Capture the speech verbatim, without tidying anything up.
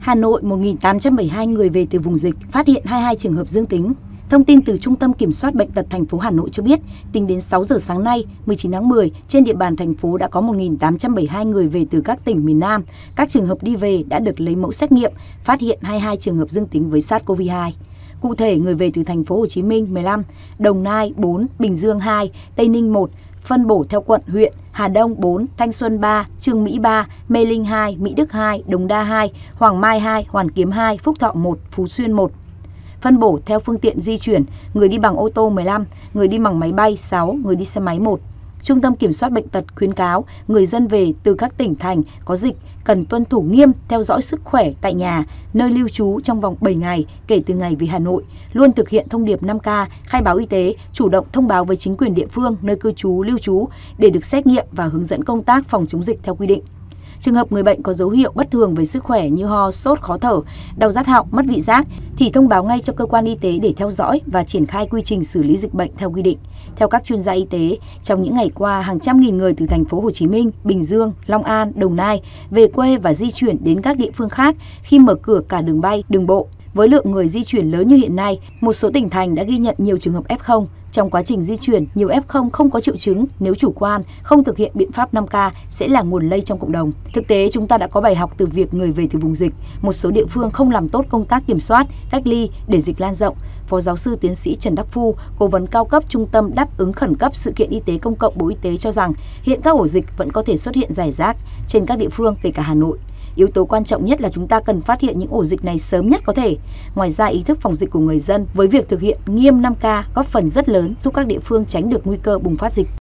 Hà Nội một nghìn tám trăm bảy mươi hai người về từ vùng dịch, phát hiện hai mươi hai trường hợp dương tính. Thông tin từ Trung tâm Kiểm soát Bệnh tật thành phố Hà Nội cho biết, tính đến sáu giờ sáng nay, mười chín tháng mười, trên địa bàn thành phố đã có một nghìn tám trăm bảy mươi hai người về từ các tỉnh miền Nam. Các trường hợp đi về đã được lấy mẫu xét nghiệm, phát hiện hai mươi hai trường hợp dương tính với SARS-xê o vê hai. Cụ thể, người về từ thành phố Hồ Chí Minh mười lăm, Đồng Nai bốn, Bình Dương hai, Tây Ninh một, phân bổ theo quận, huyện: Hà Đông bốn, Thanh Xuân ba, Chương Mỹ ba, Mê Linh hai, Mỹ Đức hai, Đống Đa hai, Hoàng Mai hai, Hoàn Kiếm hai, Phúc Thọ một, Phú Xuyên một. Phân bổ theo phương tiện di chuyển: người đi bằng ô tô mười lăm, người đi bằng máy bay sáu, người đi xe máy một. Trung tâm Kiểm soát Bệnh tật khuyến cáo người dân về từ các tỉnh thành có dịch cần tuân thủ nghiêm theo dõi sức khỏe tại nhà, nơi lưu trú trong vòng bảy ngày kể từ ngày về Hà Nội, luôn thực hiện thông điệp năm K, khai báo y tế, chủ động thông báo với chính quyền địa phương nơi cư trú, lưu trú để được xét nghiệm và hướng dẫn công tác phòng chống dịch theo quy định. Trường hợp người bệnh có dấu hiệu bất thường về sức khỏe như ho, sốt, khó thở, đau rát họng, mất vị giác thì thông báo ngay cho cơ quan y tế để theo dõi và triển khai quy trình xử lý dịch bệnh theo quy định. Theo các chuyên gia y tế, trong những ngày qua, hàng trăm nghìn người từ thành phố Hồ Chí Minh, Bình Dương, Long An, Đồng Nai về quê và di chuyển đến các địa phương khác khi mở cửa cả đường bay, đường bộ. Với lượng người di chuyển lớn như hiện nay, một số tỉnh thành đã ghi nhận nhiều trường hợp ép không. Trong quá trình di chuyển, nhiều ép không không có triệu chứng, nếu chủ quan, không thực hiện biện pháp năm K sẽ là nguồn lây trong cộng đồng. Thực tế, chúng ta đã có bài học từ việc người về từ vùng dịch. Một số địa phương không làm tốt công tác kiểm soát, cách ly để dịch lan rộng. Phó giáo sư tiến sĩ Trần Đắc Phu, cố vấn cao cấp Trung tâm Đáp ứng khẩn cấp sự kiện y tế công cộng Bộ Y tế cho rằng hiện các ổ dịch vẫn có thể xuất hiện rải rác trên các địa phương, kể cả Hà Nội. Yếu tố quan trọng nhất là chúng ta cần phát hiện những ổ dịch này sớm nhất có thể. Ngoài ra, ý thức phòng dịch của người dân với việc thực hiện nghiêm năm K góp phần rất lớn giúp các địa phương tránh được nguy cơ bùng phát dịch.